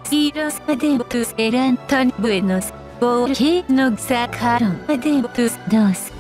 y los adeptos eran tan buenos, porque no sacaron adeptos 2.